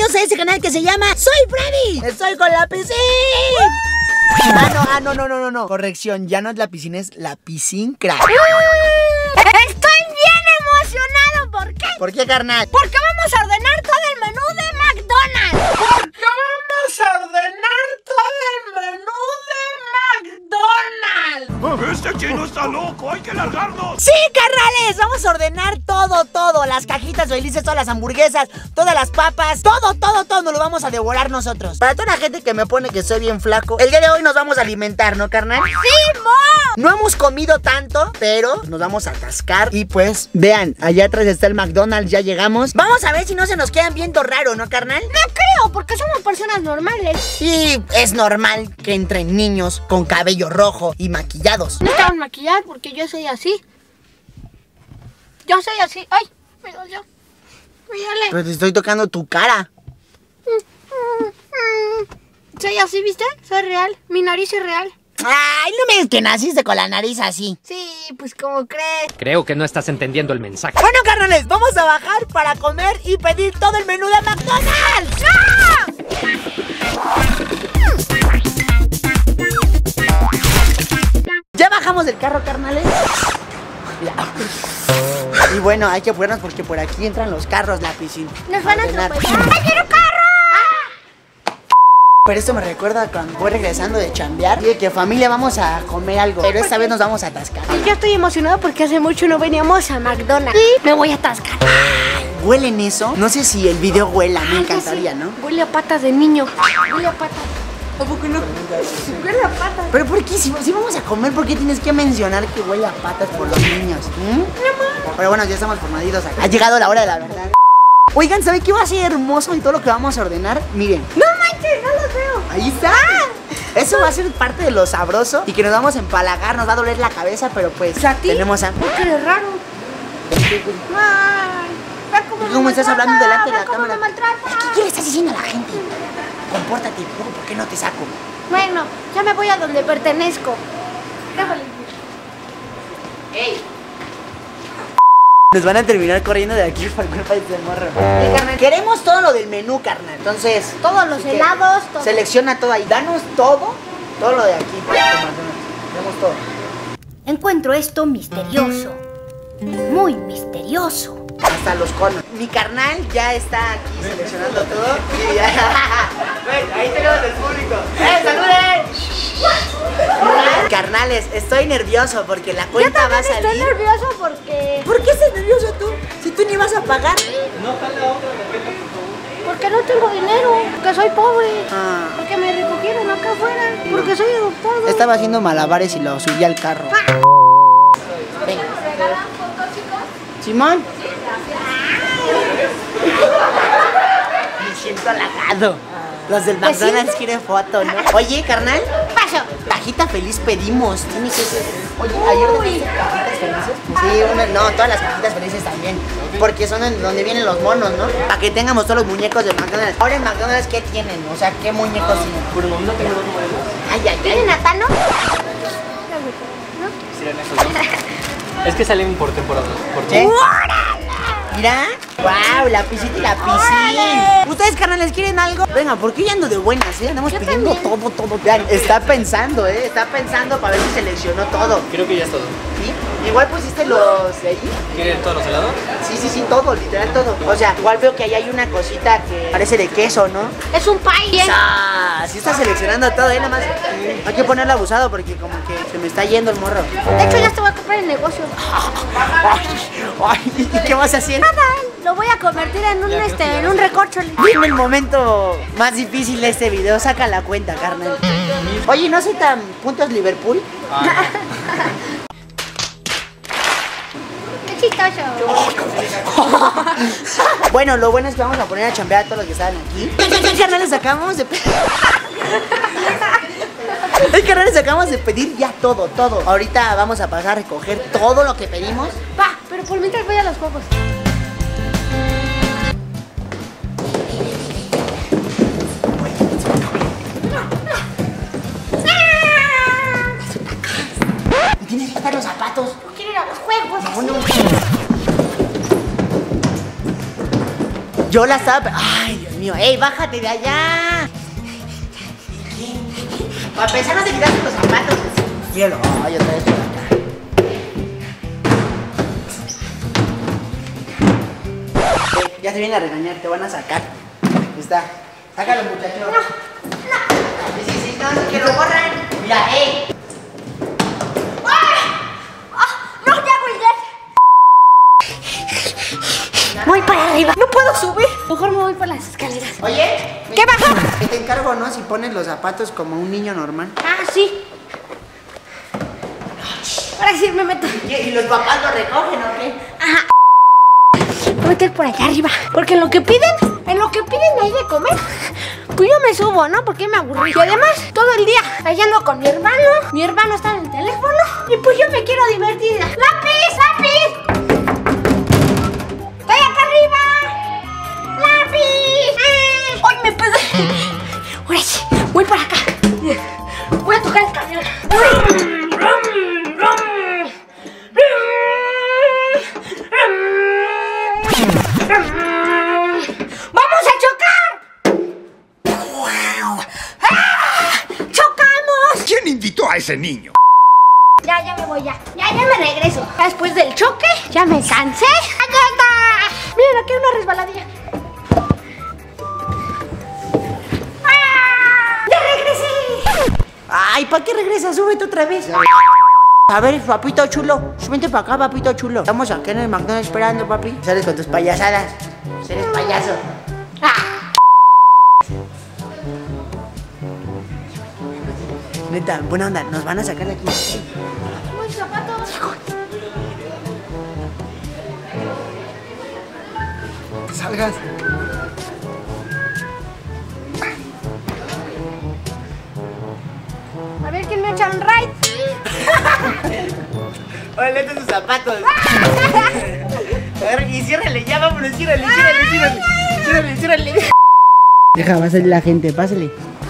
bienvenidos a este canal que se llama Soy Freddy. Estoy con la piscina. No. Corrección, ya no es la piscina, es la piscincra. Estoy bien emocionado. ¿Por qué? ¿Por qué, carnal? Porque vamos a ordenar todo el menú de McDonald's. Porque vamos a ordenar todo el menú de McDonald's. Este chino está loco, hay que largarnos. Sí, carnales, vamos a ordenar todo. Las cajitas felices, todas las hamburguesas, todas las papas, todo nos lo vamos a devorar nosotros. Para toda la gente que me pone que soy bien flaco, el día de hoy nos vamos a alimentar, ¿no, carnal? ¡Sí, mo! No hemos comido tanto, pero nos vamos a atascar. Y pues, vean, allá atrás está el McDonald's, ya llegamos. Vamos a ver si no se nos quedan viendo raro, ¿no, carnal? No creo, porque somos personas normales. Y es normal que entren niños con cabello rojo y maquillados. No estaban maquillados porque yo soy así. Yo soy así. Ay, me dolió. Mírale. Pero te estoy tocando tu cara. Soy así, ¿viste? Soy real. Mi nariz es real. Ay, no me digas que naciste con la nariz así. Sí, pues como crees. Creo que no estás entendiendo el mensaje. Bueno, carnales, vamos a bajar para comer y pedir todo el menú de McDonald's. Ya bajamos del carro, carnales. Y bueno, hay que apurarnos porque por aquí entran los carros, la piscina. Nos van a atropellar. ¡Ay, quiero carro! Pero esto me recuerda cuando voy regresando de chambear y de que familia vamos a comer algo. Pero esta vez nos vamos a atascar. Yo estoy emocionado porque hace mucho no veníamos a McDonald's. Sí, me voy a atascar. ¿Huelen eso? No sé si el video huela, me encantaría, ¿no? Huele a patas de niño. Huele a patas. ¿A poco no? Huele a patas. ¿Pero por qué? Si vamos a comer, ¿por qué tienes que mencionar que huele a patas por los niños? Pero bueno, ya estamos formaditos acá. Ha llegado la hora de la verdad. Oigan, ¿saben qué va a ser hermoso en todo lo que vamos a ordenar? Miren. ¡No manches! ¡No los veo! Ahí está. Eso va a ser parte de lo sabroso y que nos vamos a empalagar, nos va a doler la cabeza, pero pues ¿a ti? tenemos hambre. ¿Qué eres raro? Ay, ¿Cómo estás hablando delante de la cómo cámara? me maltrata. ¿Qué le estás diciendo a la gente? Compórtate, ¿por qué no te saco? Bueno, ya me voy a donde pertenezco. Déjale. ¡Ey! Nos van a terminar corriendo de aquí por culpa de este morro. Carnal, queremos todo lo del menú, carnal. Entonces, todos los helados, todo. Selecciona todo ahí. Danos todo lo de aquí. Tenemos todo. Encuentro esto misterioso. Muy misterioso. Hasta los conos. Mi carnal ya está aquí seleccionando todo. Y ya. Ven, ahí tenemos el público. ¡Saluden! Carnales, estoy nervioso porque la cuenta va a salir. Estoy nervioso porque... ¿Por qué estás nervioso tú? Si tú ni vas a pagar. Porque no tengo dinero, porque soy pobre. Ah. Porque me recogieron acá afuera. Porque soy adoptado. Estaba haciendo malabares y lo subí al carro. Ven. Simón. Me siento halagado. Los del McDonald's quieren foto, ¿no? Oye, carnal. Paso. Cajita feliz pedimos. Tiene que ser. Oye, ayer ordenaste cajitas felices. Sí, no, todas las cajitas felices también. Porque son en donde vienen los monos, ¿no? Para que tengamos todos los muñecos de McDonald's. Ahora en McDonald's, ¿qué tienen? O sea, ¿qué muñecos tienen? Por el momento tengo dos modelos. Ay. ¿Tienen a Thanos? Es que salen por temporadas. ¿Sí? Mira. ¡Wow! La piscina y la piscina. ¿Ustedes, carnales, quieren algo? Venga, porque ya ando de buenas, ¿eh? Andamos pidiendo todo. Vean, está pensando, ¿eh? Está pensando para ver si seleccionó todo. Creo que ya es todo. ¿Sí? Igual pusiste los de ahí. ¿Quieren todos los helados? Sí, todo, literal todo. O sea, igual veo que ahí hay una cosita que parece de queso, ¿no? Es un pie. Sí está seleccionando todo, ¿eh? Nada más. Hay que ponerlo abusado porque como que se me está yendo el morro. De hecho, ya te voy a comprar el negocio. Ay, ¿y qué vas a hacer? Nada, lo voy a convertir en un recorcholi. Dime el momento más difícil de este video, saca la cuenta, carnal. Oye, ¿no soy tan puntos Liverpool? Qué chistoso. Bueno, lo bueno es que vamos a poner a chambear a todos los que estaban aquí. Carnales, acabamos de... Carnales, acabamos de pedir ya todo. Ahorita vamos a pasar a recoger todo lo que pedimos. Va, pero por mientras voy a los juegos. Y tienes que quitar los zapatos. No quiero ir a los juegos. No. Yo la estaba... Ay, Dios. mío. ¡Ey, bájate de allá! Para empezar, no te quitaste los zapatos. Míralo. Ay, otra vez por acá. Ya te viene a regañar, te van a sacar. Ahí está. Sácalo, muchachos. No. Sí, no, que lo borran. Mira, ¡No, ya voy! Voy para arriba. No puedo subir. Mejor me voy por las escaleras. Oye. ¿Qué pasó? Que te encargo, ¿no? Si pones los zapatos como un niño normal. Ah, sí. Ahora sí me meto. ¿Y los papás lo recogen o qué? Ajá. Voy a meter por allá arriba. Porque en lo que piden ahí de comer, pues yo me subo, ¿no? Porque me aburrí. Y además, todo el día allá ando con mi hermano. Mi hermano está en el teléfono. Y pues yo me quiero divertir. ¡Lápiz, lápiz! ¡Estoy acá arriba! ¡Lápiz! ¡Ay, me pegué! Ahora sí, voy para acá. Voy a tocar el camión. ¡Vamos a chocar! ¡Chocamos! ¿Quién invitó a ese niño? Ya me voy, ya me regreso. Después del choque, ya me cansé. ¡Allá está! Miren, aquí hay una resbaladilla. ¡Ya regresé! Ay, ¿para qué regresas? Súbete otra vez. A ver, papito chulo, súbete para acá, papito chulo. Estamos acá en el McDonald's esperando, papi. Sales con tus payasadas. Eres payaso. Neta, buena onda, nos van a sacar de aquí. Mis zapatos. Salgas. A ver quién me echa un ride. Oye, tus zapatos. A ver, y ciérrale, ya vámonos, ciérrale. Deja, va a salir la gente, pásale.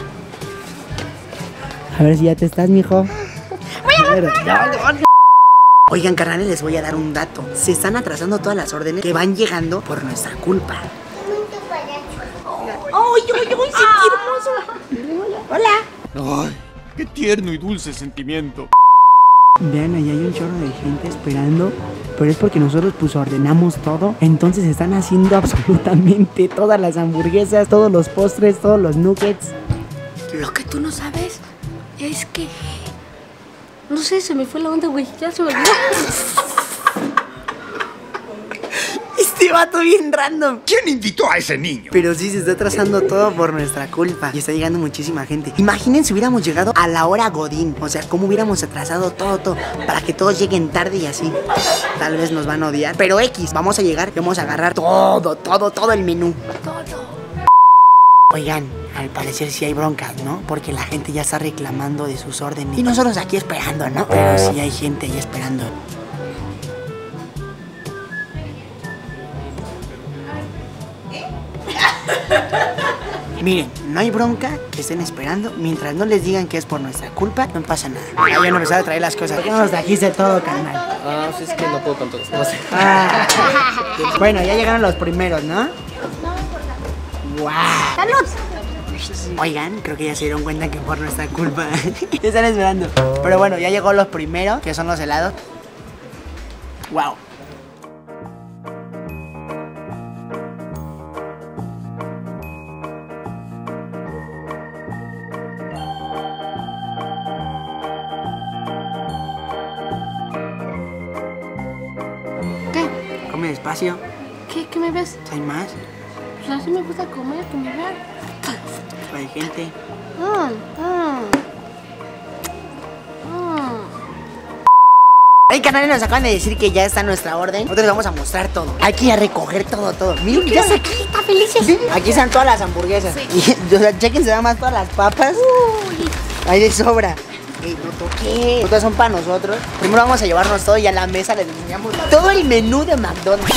A ver si ya te estás, mijo. Oigan, carnales, les voy a dar un dato. Se están atrasando todas las órdenes que van llegando por nuestra culpa. ¡Ay, qué hermoso! ¡Hola! Ay, qué tierno y dulce sentimiento. Vean, ahí hay un chorro de gente esperando, pero es porque nosotros pues ordenamos todo. Entonces están haciendo absolutamente todas las hamburguesas, todos los postres, todos los nuggets. Lo que tú no sabes es que... No sé, se me fue la onda, güey. Ya se me olvidó. Este vato bien random. ¿Quién invitó a ese niño? Pero sí, se está atrasando todo por nuestra culpa. Y está llegando muchísima gente. Imaginen si hubiéramos llegado a la hora Godín. O sea, cómo hubiéramos atrasado todo para que todos lleguen tarde y así. Tal vez nos van a odiar. Pero X, vamos a llegar y vamos a agarrar todo el menú. Todo. Oigan, al parecer sí hay broncas, ¿no? Porque la gente ya está reclamando de sus órdenes. Y nosotros aquí esperando, ¿no? Pero sí hay gente ahí esperando. Miren, no hay bronca que estén esperando. Mientras no les digan que es por nuestra culpa, no pasa nada. Ya van a empezar a traer las cosas. ¿Por qué no nos trajiste todo, carnal? Ah, pues es que no puedo con todos. No sé. Bueno, ya llegaron los primeros, ¿no? ¡Wow! ¡Salud! Oigan, creo que ya se dieron cuenta que por nuestra culpa. Ya están esperando. Pero bueno, ya llegó los primeros, que son los helados. ¡Wow! ¿Qué? Come despacio. ¿Qué me ves? ¿Hay más? Pues así me gusta comer, que me vean. Hay gente. Hey, canales, nos acaban de decir que ya está nuestra orden. Nosotros les vamos a mostrar todo. Hay que ir a recoger todo. Miren, ya está aquí. Está felices. ¿Sí? Aquí están todas las hamburguesas. Sí. Y, o sea, chequense nada más todas las papas. Uy. Hay de sobra. No toqué. Todas son para nosotros. Primero vamos a llevarnos todo y a la mesa les enseñamos todo el menú de McDonald's.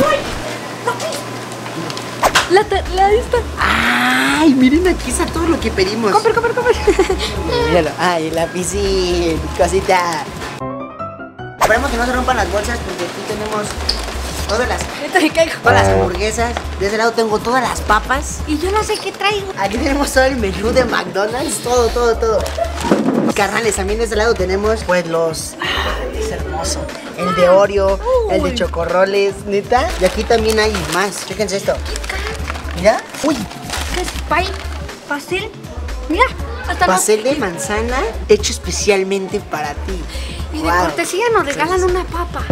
La esta. Ay, miren, aquí está todo lo que pedimos. Comer. Míralo. Ay, la piscina, cosita. Esperemos que no se rompan las bolsas porque aquí tenemos todas las Ahorita me caigo. Todas las hamburguesas. De ese lado tengo todas las papas. Y yo no sé qué traigo. Aquí tenemos todo el menú de McDonald's. Todo. Carnales, también de este lado tenemos pues los... es hermoso. El de Oreo, el de chocorroles, neta. Y aquí también hay más. Chéquense esto. Mira. Uy, ¿Qué es? Pay, pastel. Mira, hasta pastel de manzana hecho especialmente para ti. Y de Wow. cortesía nos regalan una papa.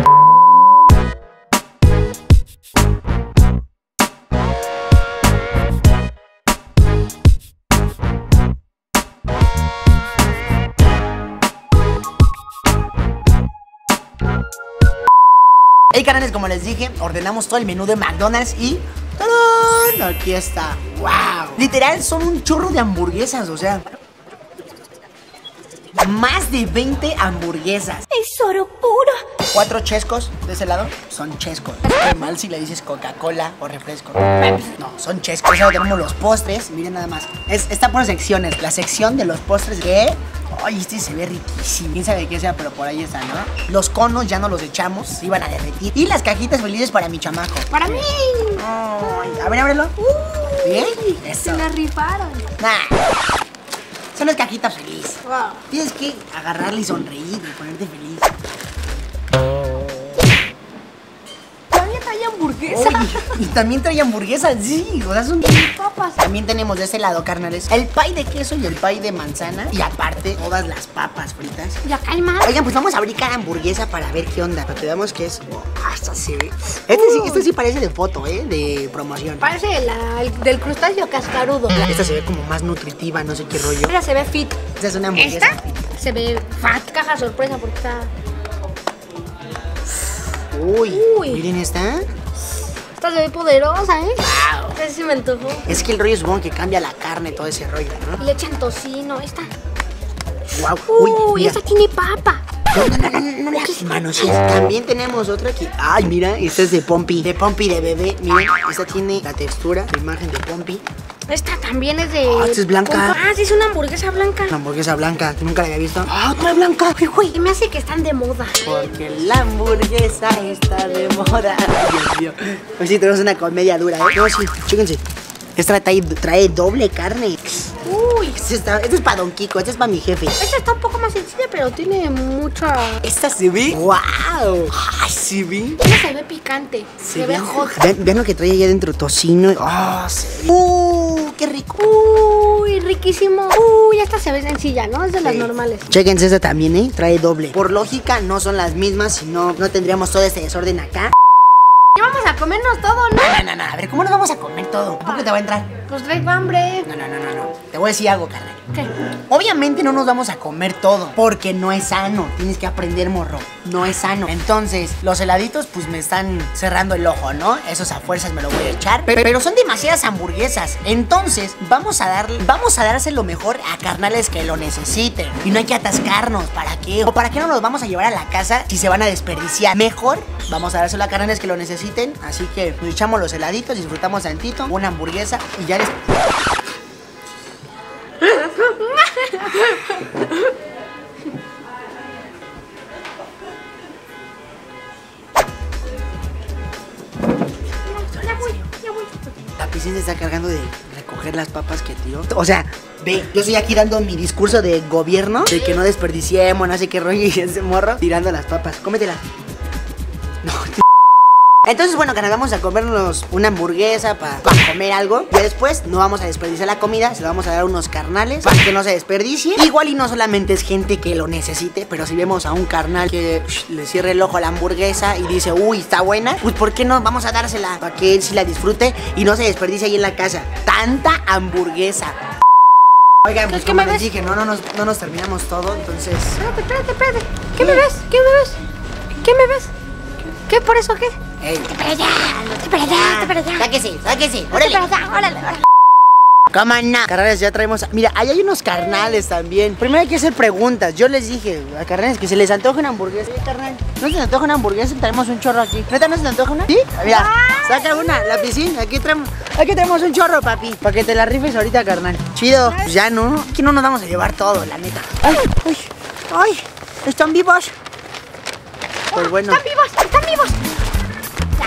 Hey, carnales, como les dije, ordenamos todo el menú de McDonald's y... ¡tarán! Aquí está. ¡Wow! Literal, son un chorro de hamburguesas, o sea... más de 20 hamburguesas. Es oro puro. 4 chescos de ese lado son chescos. Qué mal si le dices Coca-Cola o refresco. No, son chescos. Ahora tenemos los postres. Miren nada más. Está por secciones. La sección de los postres que... ay, este se ve riquísimo. Quién sabe qué sea, pero por ahí está, ¿no? Los conos ya no los echamos. Se iban a derretir. Y las cajitas felices para mi chamaco. Para mí. Ay, a ver, ábrelo. Bien. Eso. Se la rifaron. Nah. Son las cajitas felices. Wow. Tienes que agarrarle y sonreír y ponerte feliz. Todavía trae hamburguesa. Oye, y también trae hamburguesas, sí, o sea, son Papas. También tenemos de este lado, carnales, el pay de queso y el pay de manzana. Y aparte, todas las papas fritas. Y acá hay más. Oigan, pues vamos a abrir cada hamburguesa para ver qué onda. Pero te damos que es... hasta se ve. Este sí parece de foto, de promoción. Parece el del crustáceo cascarudo. Esta se ve como más nutritiva, no sé qué rollo. Mira, se ve fit. Esta es una hamburguesa. Esta se ve fat. Caja sorpresa porque está... Uy, Uy. miren esta. Esta se ve poderosa, ¿eh? Wow. Esta sí me antojó. Es que el rollo supongo que cambia la carne, todo ese rollo, ¿no? Y le echan tocino. Esta. Wow. Uy, esta tiene papa. No las manosees. También tenemos otra aquí. Ay, mira, esta es de Pompi. De Pompi de bebé. Miren, esta tiene la textura, la imagen de Pompi. Esta también es de... esta es blanca. Ah, sí, es una hamburguesa blanca. Una hamburguesa blanca, que nunca la había visto. ¡Ah, otra blanca! ¡Uy, güey! Y me hace que están de moda. Porque la hamburguesa está de moda. Ay, Dios mío. Hoy sí tenemos una comedia dura, ¿eh? No, sí, chéquense. Esta trae doble carne. Uy. Este es para Don Kiko, este es para mi jefe. Esta está un poco más sencilla, pero tiene mucha... Esta se ve. ¡Wow! ¡Ay, se ve! Esta se ve picante. Se ve hot. Vean lo que trae allá adentro, tocino. ¡Ah, se ve! ¡Qué rico! Uy, riquísimo. Uy, esta se ve sencilla, ¿no? Es de las normales. Chéquense esta también, ¿eh? Trae doble. Por lógica, no son las mismas, si no, no tendríamos todo este desorden acá. Y vamos a comernos todo, ¿no? No. A ver, ¿cómo nos vamos a comer todo? ¿Por qué te va a entrar? Pues traigo hambre. No. Te voy a decir algo, carnal. ¿Qué? Obviamente no nos vamos a comer todo, porque no es sano. Tienes que aprender, morro. No es sano. Entonces, los heladitos, pues me están cerrando el ojo, ¿no? Esos a fuerzas me lo voy a echar. Pero son demasiadas hamburguesas. Entonces, vamos a dárselo mejor a carnales que lo necesiten. Y no hay que atascarnos. ¿Para qué? ¿O para qué no los vamos a llevar a la casa si se van a desperdiciar? Mejor vamos a dárselo a carnales que lo necesiten. Así que nos echamos los heladitos, disfrutamos tantito, una hamburguesa y ya les... Ya voy. La piscina se está cargando de recoger las papas que tiró. O sea, ve, yo estoy aquí dando mi discurso de gobierno, de que no desperdiciemos, no sé qué rollo, y ese morro tirando las papas. Cómetela. No, entonces, bueno, carnal, vamos a comernos una hamburguesa para comer algo. Y después no vamos a desperdiciar la comida, se la vamos a dar a unos carnales para que no se desperdicie. Igual y no solamente es gente que lo necesite, pero si vemos a un carnal que le cierre el ojo a la hamburguesa y dice, uy, está buena, pues ¿por qué no vamos a dársela? Para que él sí la disfrute y no se desperdicie ahí en la casa. Tanta hamburguesa. Oigan, pues como les dije, no nos terminamos todo, entonces... Espérate. ¿Qué me ves? ¿Qué me ves? ¿Qué? ¿Por eso qué? ¡Ey! Para allá. Sáquese, órale. Órale. ¿Cómo no? Carnales, ya traemos... Mira, ahí hay unos carnales también. Primero hay que hacer preguntas. Yo les dije a carnales que se les antoja una hamburguesa. Oye, carnal, ¿no se les antoja una hamburguesa? Traemos un chorro aquí. ¿Neta no se les antoja una? ¿Sí? Mira, saca una, la piscina. Aquí traemos un chorro, papi. Para que te la rifes ahorita, carnal. Chido. Pues ya no. Aquí no nos vamos a llevar todo, la neta. ¡Ay! ¿Están vivos? Pues bueno. Están vivos.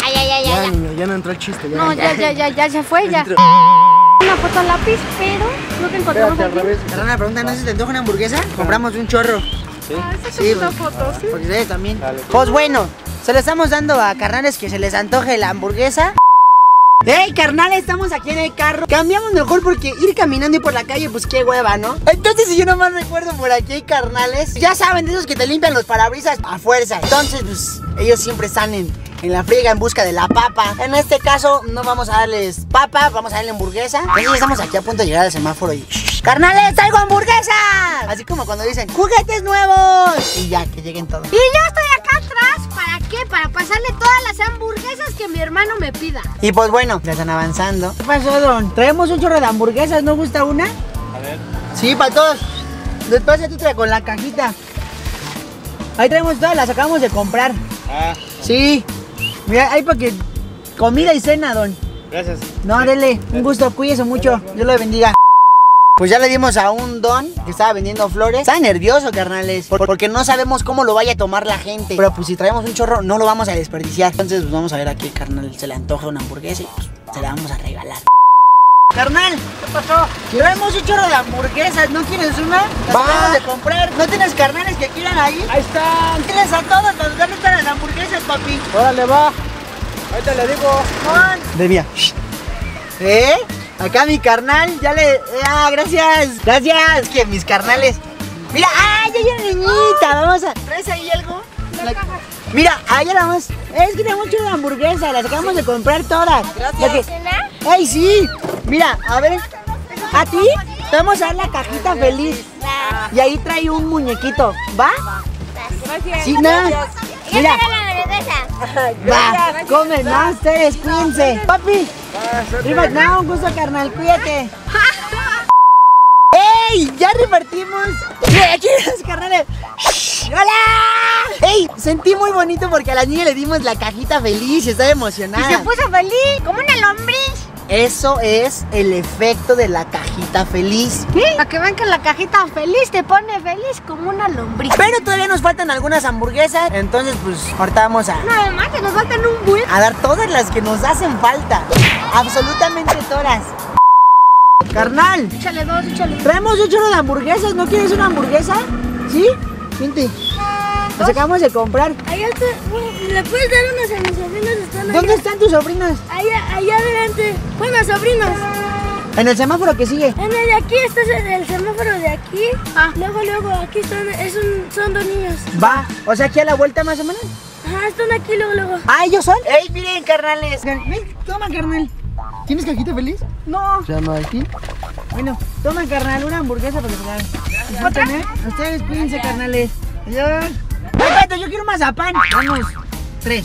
Ya. Niño, ya no entró el chiste. Ya. No, ya se fue, ya. Entró. Una foto a lápiz, pero no te encontramos Espérate, al aquí. revés. Carnal, pregunta, ¿no sé si te antoja una hamburguesa? Compramos un chorro. ¿Sí? Sí, una pues, foto, sí. porque ustedes también. Dale. Pues bueno, se le estamos dando a carnales que se les antoje la hamburguesa. ¡Ey, carnales! Estamos aquí en el carro. Cambiamos mejor porque ir caminando y por la calle, pues qué hueva, ¿no? Entonces, si yo nomás recuerdo por aquí hay carnales, ya saben, de esos que te limpian los parabrisas a fuerza. Entonces, pues, ellos siempre están en la friega en busca de la papa. En este caso, no vamos a darles papa, vamos a darle hamburguesa. Entonces, ya estamos aquí a punto de llegar al semáforo y... ¡Carnales, traigo hamburguesa! Así como cuando dicen, ¡juguetes nuevos! Y ya, que lleguen todos. Y yo estoy acá atrás, ¿para qué? Para pasarle todas las hamburguesas que mi hermano me pida. Y pues bueno, ya están avanzando. ¿Qué pasó, don? Traemos un chorro de hamburguesas, ¿no gusta una? A ver. Sí, para todos. Después ya tú traes con la cajita. Ahí traemos todas, las acabamos de comprar. Ah, Sí. Mira, ahí para que... Comida y cena, don. gracias. No, dele, un gusto, cuídese mucho. Dios lo bendiga. Pues ya le dimos a un don que estaba vendiendo flores. Está nervioso, carnales, porque no sabemos cómo lo vaya a tomar la gente. Pero pues si traemos un chorro, no lo vamos a desperdiciar. Entonces, pues vamos a ver a qué carnal se le antoja una hamburguesa y pues se la vamos a regalar. Carnal, ¿qué pasó? Traemos un chorro de hamburguesas, ¿no quieres una? Las acabamos de comprar. ¿No tienes carnales que quieran ahí? Ahí están. Tienes a todos, nos gustan las hamburguesas, papi. Órale, va. Ahorita le digo. Debía. ¿Eh? Acá mi carnal, ya le... Ah, gracias. Gracias. Que mis carnales... Mira, ¡ah, ya hay una niñita! Vamos a... ¿Traes ahí algo? Mira, allá la vamos... Es que tenemos un chorro de hamburguesas, las acabamos de comprar todas. Gracias. ¡Ay, sí! Mira, a ver... ¿A ti? Te vamos a dar la cajita feliz. Y ahí trae un muñequito, ¿va? Gracias. Sí, no. Mira. Va, comen, no, ustedes, cuídense. Papi, no, un gusto, carnal, cuídate. ¡Ey! ¡Ya repartimos! ¡Mira, aquí los carnales! ¡Hola! ¡Ey! Sentí muy bonito porque a la niña le dimos la cajita feliz y estaba emocionada. Y se puso feliz, como una lombriz. Eso es el efecto de la cajita feliz. Para que vean que la cajita feliz te pone feliz como una lombriz. Pero todavía nos faltan algunas hamburguesas. Entonces, pues, ahorita vamos Nada más que nos faltan un buen. a dar todas las que nos hacen falta. Absolutamente todas. Carnal, Échale dos, échale. traemos un chorro de hamburguesas. ¿No quieres una hamburguesa? ¿Sí? Vente. Las acabamos de comprar. Allá está, ¿le puedes dar unas a mis sobrinos? Están allá. ¿Dónde están tus sobrinos? Allá adelante. Bueno, sobrinos. En el semáforo que sigue. En el de aquí, este es el semáforo de aquí. Ah. Luego, aquí están, son dos niños. Va, o sea, aquí a la vuelta más o menos. Ajá, están aquí, luego. Ah, ¿ellos son? ¡Ey, miren, carnales! Ven, toma, carnal. ¿Tienes cajita feliz? No. ¿Se llama aquí? Bueno, toma, carnal, una hamburguesa para que se la ¿Otra? Ustedes cuídense, carnales. Adiós. Espérate, yo quiero mazapán. Vamos, 3.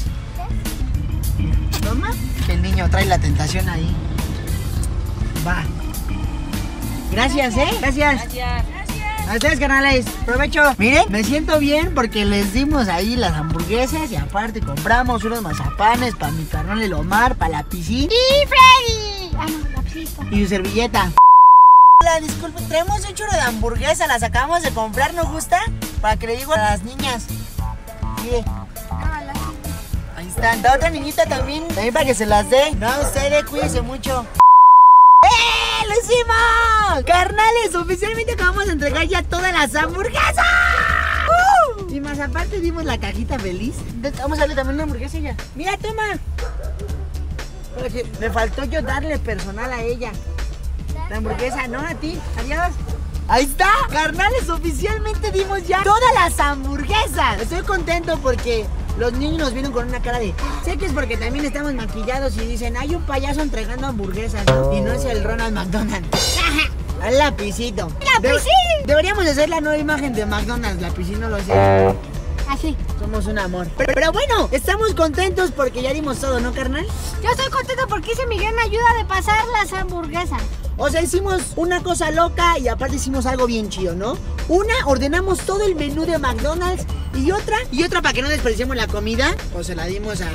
Toma. Que el niño trae la tentación ahí. Va. Gracias, Gracias. A ustedes, carnales, provecho. Miren, me siento bien porque les dimos ahí las hamburguesas y aparte compramos unos mazapanes para mi carnal el Omar, para la piscina ¡Y Freddy! Ah, no, la piscina. y su servilleta. Hola, disculpe, traemos un chorro de hamburguesas, las acabamos de comprar, ¿no gusta? Para que le digo a las niñas. Mire, ahí están. Da otra niñita también para que se las dé. No, ustedes, cuídense mucho. ¡Lo hicimos! Carnales, oficialmente acabamos de entregar ya todas las hamburguesas. Y más aparte dimos la cajita feliz. Vamos a darle también una hamburguesa a ella. Mira, toma. Porque me faltó yo darle personal a ella. La hamburguesa, no a ti. Adiós. Ahí está, carnales, oficialmente dimos ya todas las hamburguesas. Estoy contento porque los niños nos vieron con una cara de... Sé que es porque también estamos maquillados y dicen, hay un payaso entregando hamburguesas, ¿no? Y no es el Ronald McDonald. Al lapicito. ¡Lapicito! Deberíamos hacer la nueva imagen de McDonald's, lapicito, no lo sé. Así. Somos un amor. Pero bueno, estamos contentos porque ya dimos todo, ¿no, carnal? Yo estoy contenta porque hice mi gran ayuda de pasar las hamburguesas. O sea, hicimos una cosa loca y aparte hicimos algo bien chido, ¿no? Una, ordenamos todo el menú de McDonald's y otra para que no desperdiciemos la comida, pues se la dimos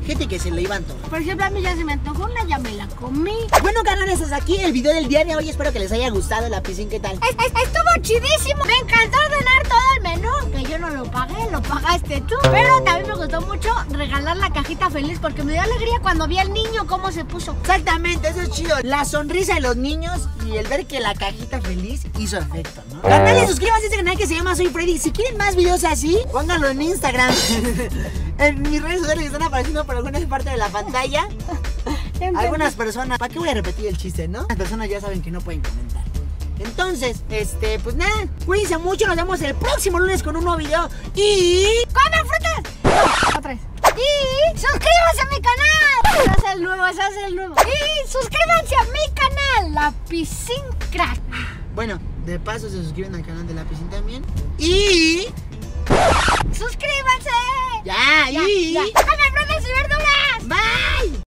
gente que se lo iban todo. Por ejemplo, a mí ya se me antojó una, ya me la comí. Bueno, carnales, hasta aquí el video del día de hoy. Espero que les haya gustado la piscina. ¿Qué tal? Estuvo chidísimo. Me encantó ordenar todo el menú, que yo no lo pagué, lo pagaste tú. Pero también me gustó mucho regalar la cajita feliz, porque me dio alegría cuando vi al niño cómo se puso. Exactamente, eso es chido. La sonrisa de los niños y el ver que la cajita feliz hizo efecto, ¿no? Carnales, suscríbanse a este canal que se llama Soy Freddy. Si quieren más videos así, pónganlo en Instagram. En mis redes sociales están apareciendo por alguna parte de la pantalla. Algunas personas, ¿para qué voy a repetir el chiste, no? Las personas ya saben que no pueden comentar. Entonces, pues nada, cuídense mucho, nos vemos el próximo lunes con un nuevo video y... ¡Coman frutas! Otra vez. Y suscríbanse a mi canal. Ese es el nuevo. Y suscríbanse a mi canal, La Piscina Crack. Bueno, de paso se suscriben al canal de La Piscina también. Y... ¡suscríbanse! Ya. ¡Coman frutas y verduras! Bye.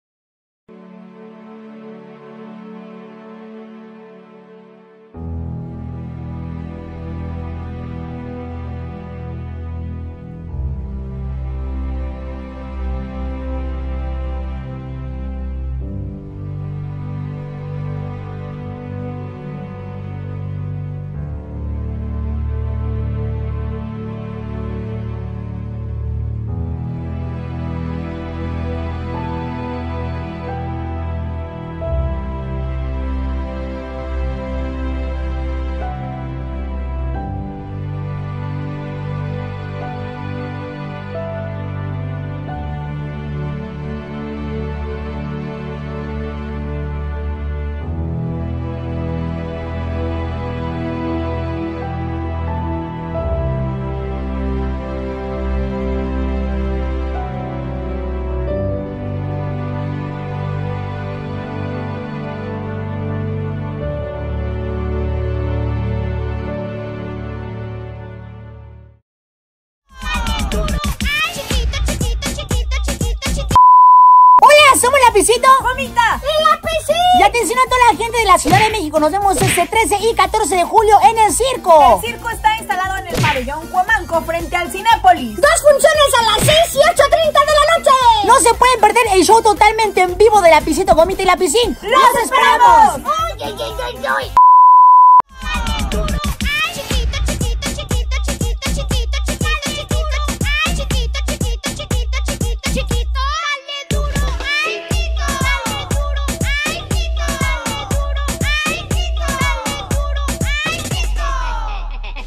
Somos Lapicito, ¡Gomita! ¡Y La Piscina! y atención a toda la gente de la Ciudad de México. Nos vemos este 13 y 14 de julio en el circo. El circo está instalado en el pabellón Cuamanco frente al Cinépolis. 2 funciones a las 6 y 8:30 de la noche. No se pueden perder el show totalmente en vivo de Lapicito, Gomita y La Piscina. ¡Los esperamos! ¡Ay, ay, ay, ay, ay!